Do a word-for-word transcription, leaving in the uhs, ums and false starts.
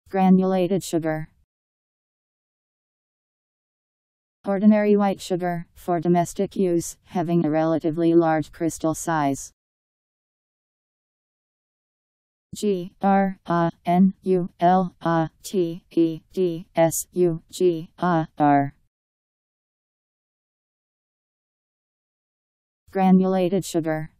Granulated sugar. Ordinary white sugar, for domestic use, having a relatively large crystal size. G R A N U L A T E D S U G A R. Granulated sugar.